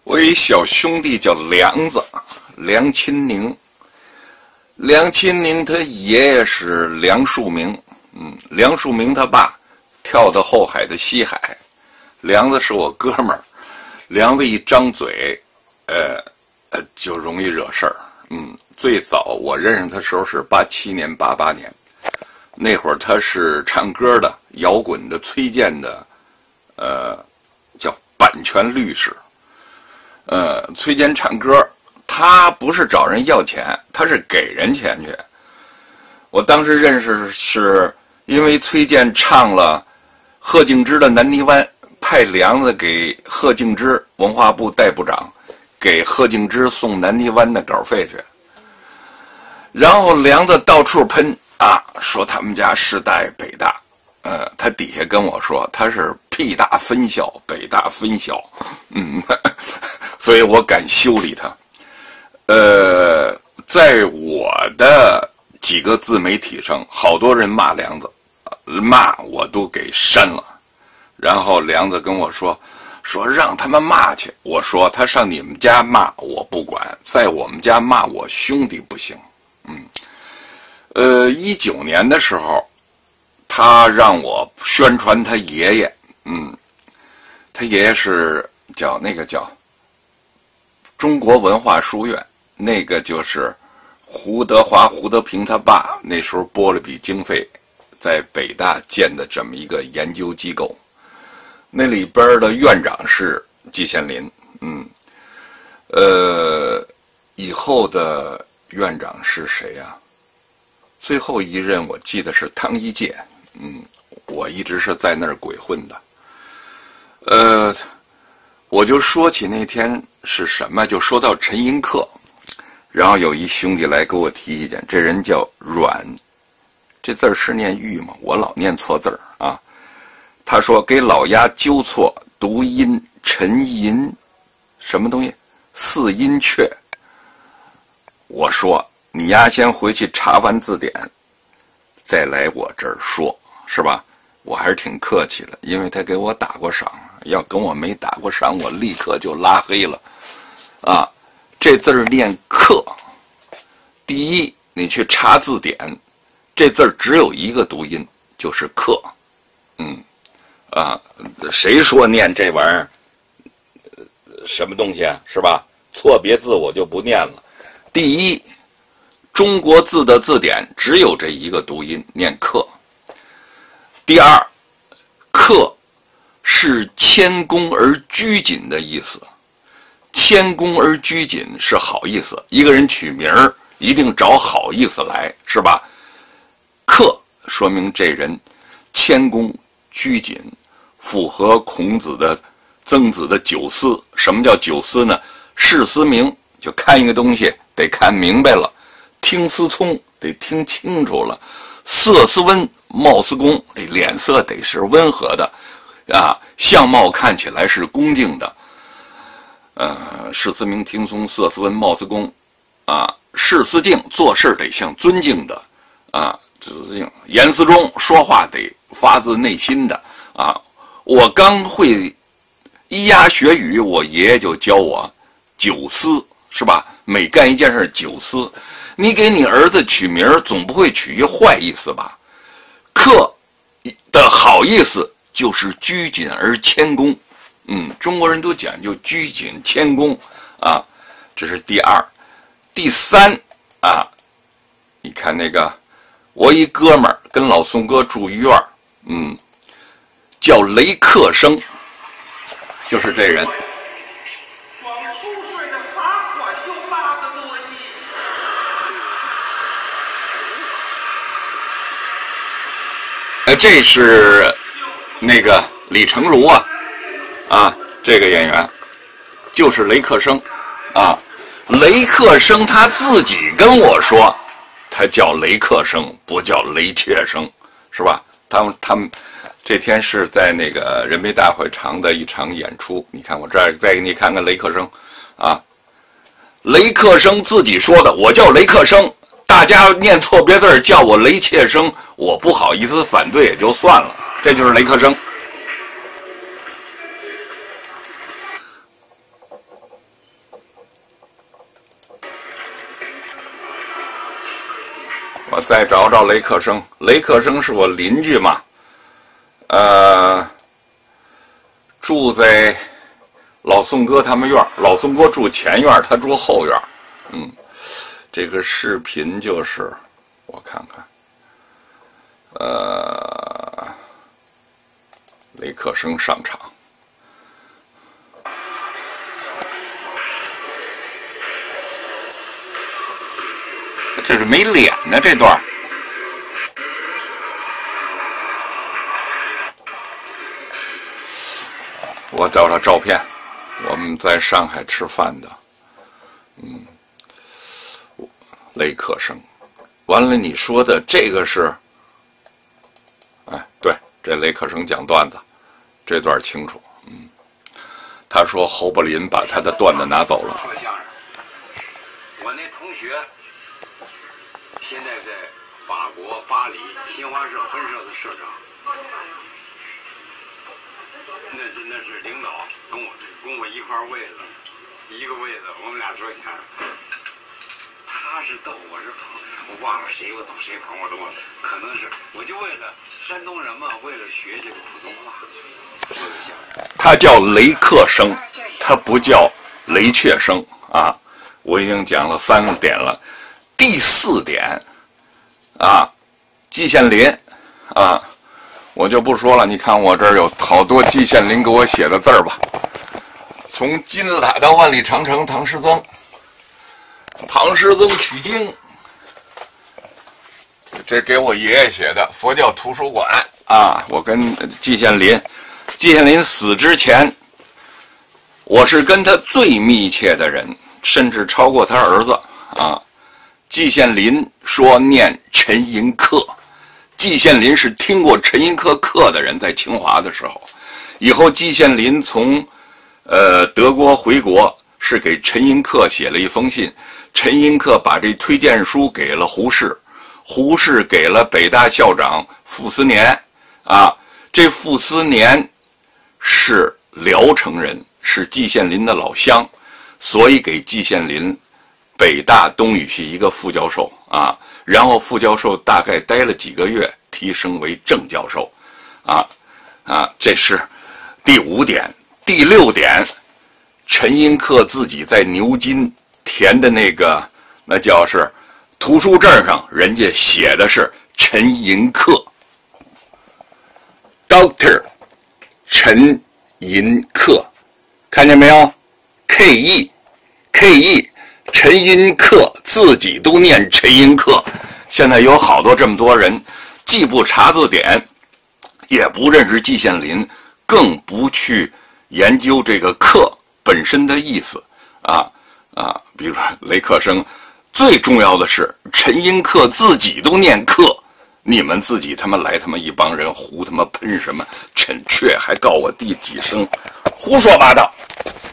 我一小兄弟叫梁子，梁钦宁。梁钦宁他爷爷是梁漱溟，梁漱溟他爸跳到后海的西海。梁子是我哥们儿，梁子一张嘴，就容易惹事儿。最早我认识他时候是87年、88年，那会儿他是唱歌的、摇滚的、崔健的，叫版权律师。崔健唱歌，他不是找人要钱，他是给人钱去。我当时认识是因为崔健唱了贺敬之的《南泥湾》，派梁子给贺敬之，文化部代部长，给贺敬之送《南泥湾》的稿费去。然后梁子到处喷说他们家师大北大，他底下跟我说他是屁大分校，北大分校，所以我敢修理他。在我的几个自媒体上，好多人骂梁子，骂我都给删了。然后梁子跟我说让他们骂去。我说他上你们家骂我不管，在我们家骂我兄弟不行。19年的时候，他让我宣传他爷爷，他爷爷是叫中国文化书院，那个就是胡德华、胡德平他爸那时候拨了笔经费，在北大建的这么一个研究机构，那里边的院长是季羡林，以后的院长是谁呀？最后一任我记得是汤一介，我一直是在那儿鬼混的。我就说起那天是什么，就说到陈寅恪，然后有一兄弟来给我提意见，这人叫阮，这字是念玉吗？我老念错字儿啊。他说给老鸭纠错读音陈寅什么东西四音阙。我说你丫先回去查完字典，再来我这儿说，是吧？我还是挺客气的，因为他给我打过赏，要跟我没打过赏，我立刻就拉黑了。这字儿念克。第一，你去查字典，这字儿只有一个读音，就是克。谁说念这玩意儿什么东西啊？是吧？错别字我就不念了。第一，中国字的字典只有这一个读音，念克。第二，克是谦恭而拘谨的意思。谦恭而拘谨是好意思，一个人取名一定找好意思来，是吧？克说明这人谦恭拘谨，符合孔子的曾子的九思。什么叫九思呢？视思明，就看一个东西得看明白了，听思聪得听清楚了，色思温，貌思恭，脸色得是温和的相貌看起来是恭敬的。视思明，听聪，色思温，貌思恭视思敬，做事得像尊敬的知思敬，言思忠，说话得发自内心的我刚会咿呀学语，我爷爷就教我九思，是吧？每干一件事九思。你给你儿子取名总不会取一坏意思吧？克的好意思就是拘谨而谦恭。中国人都讲究拘谨谦恭这是第二。第三你看那个我一哥们儿跟老宋哥住一院叫雷克生，就是这人。这是那个李成儒这个演员就是雷克生雷克生他自己跟我说，他叫雷克生，不叫雷切生，是吧？他们这天是在那个人民大会堂的一场演出，你看我这儿再给你看看雷克生雷克生自己说的，我叫雷克生，大家念错别字叫我雷切生，我不好意思反对也就算了，这就是雷克生。 我再找找雷克生。雷克生是我邻居嘛，住在老宋哥他们院，老宋哥住前院，他住后院。这个视频就是我看看，雷克生上场。这是没脸呢，这段。我找找照片，我们在上海吃饭的，雷克生。完了，你说的这个是，哎，对，这雷克生讲段子，这段清楚。他说侯宝林把他的段子拿走了。 说相声，我那同学现在在法国巴黎新华社分社的社长，那是领导跟我一块儿位子，一个位子，我们俩说相声。他是逗，我是捧，我忘了谁我逗谁捧，我都忘了，可能是我就为了山东人嘛，为了学这个普通话说的相声。 他叫雷克生，他不叫雷确生啊！我已经讲了3个点了，第4点啊，季羡林啊，我就不说了。你看我这儿有好多季羡林给我写的字儿吧，从金字塔到万里长城，唐诗宗，唐诗宗取经，这给我爷爷写的，佛教图书馆啊。我跟季羡林死之前，我是跟他最密切的人，甚至超过他儿子啊。季羡林说念陈寅恪，季羡林是听过陈寅恪课的人，在清华的时候。以后季羡林从德国回国，是给陈寅恪写了一封信，陈寅恪把这推荐书给了胡适，胡适给了北大校长傅斯年啊。这傅斯年是聊城人，是季羡林的老乡，所以给季羡林北大东语系一个副教授啊，然后副教授大概待了几个月，提升为正教授，这是第5点。第6点，陈寅恪自己在牛津填的那叫是图书证上，人家写的是陈寅恪 ，Dr. 陈寅恪，看见没有 ？KE， 陈寅恪自己都念陈寅恪。现在有好多这么多人，既不查字典，也不认识季羡林，更不去研究这个恪本身的意思比如说雷克生，最重要的是陈寅恪自己都念恪。你们自己他妈一帮人胡他妈喷什么陈确，还告我第几声，胡说八道。